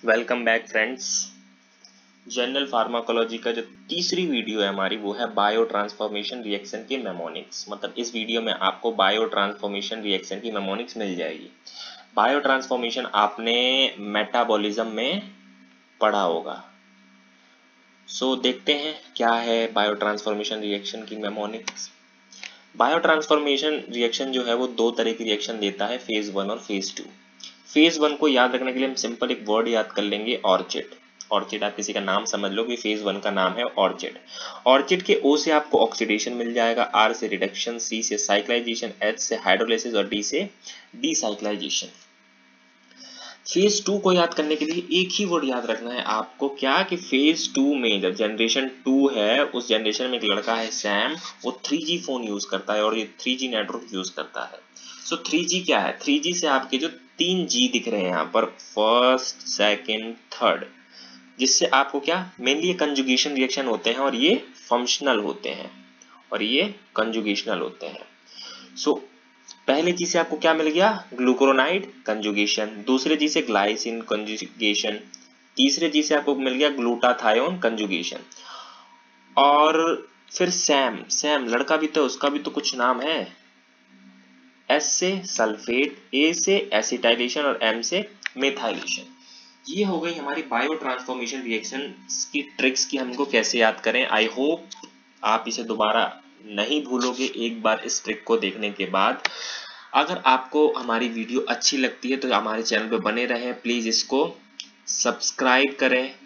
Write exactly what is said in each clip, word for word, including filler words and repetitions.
Welcome back friends. General pharmacology का जो तीसरी वीडियो है हमारी वो है बायो ट्रांसफॉर्मेशन रिएक्शन की मेमोनिक्स। मतलब इस वीडियो में आपको बायो ट्रांसफॉर्मेशन रिएक्शन की मेमोनिक्स मिल जाएगी। बायो ट्रांसफॉर्मेशन आपने मेटाबॉलिज्म में पढ़ा होगा। सो देखते हैं क्या है बायो ट्रांसफॉर्मेशन रिएक्शन की मेमोनिक्स। बायो ट्रांसफॉर्मेशन रिएक्शन जो है वो दो तरह की रिएक्शन देता है, फेज वन और फेज टू। फेज वन को याद रखने के लिए हम सिंपल एक वर्ड याद कर लेंगे, ऑर्चिड। ऑर्चिड आप किसी का नाम समझ लो कि फेज वन का नाम है ऑर्चिड। ऑर्चिड के ओ से आपको ऑक्सीडेशन मिल जाएगा, आर से रिडक्शन, सी से साइक्लाइजेशन, एच से हाइड्रोलाइसिस और डी से डीसाइक्लाइजेशन। फेज टू को याद करने के लिए एक ही वर्ड याद रखना है आपको, क्या कि फेज टू में जब जनरेशन टू है उस जनरेशन में एक लड़का है सैम, वो थ्री जी फोन यूज करता है और ये थ्री जी नेटवर्क यूज करता है। सो थ्री जी क्या है? थ्री जी से आपके जो तीन जी दिख रहे हैं यहाँ पर, फर्स्ट, सेकंड, थर्ड, जिससे आपको क्या मेनली ये कंजुगेशन रिएक्शन होते हैं और ये फंक्शनल होते हैं और ये कंजुगेशनल होते हैं। सो so, पहले चीज से आपको क्या मिल गया? ग्लूकोरोनाइड कंजुगेशन, दूसरे चीज से ग्लाइसिन कंजुगेशन, तीसरे चीज से आपको मिल गया ग्लूटाथायोन कंजुगेशन। और फिर सैम, सैम लड़का भी तो, उसका भी तो कुछ नाम है। एस से सल्फेट, ए से एसिटाइलेशन और एम से मेथाइलेशन। ये हो गई हमारी बायो ट्रांसफॉर्मेशन रिएक्शन की ट्रिक्स की हमको कैसे याद करें। आई होप आप इसे दोबारा नहीं भूलोगे एक बार इस ट्रिक को देखने के बाद। अगर आपको हमारी वीडियो अच्छी लगती है तो हमारे चैनल पे बने रहें। प्लीज इसको सब्सक्राइब करें,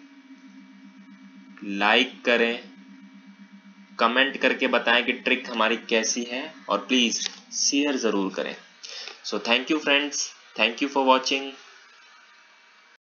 लाइक करें, कमेंट करके बताएं कि ट्रिक हमारी कैसी है और प्लीज शेयर जरूर करें। So thank you friends, thank you for watching.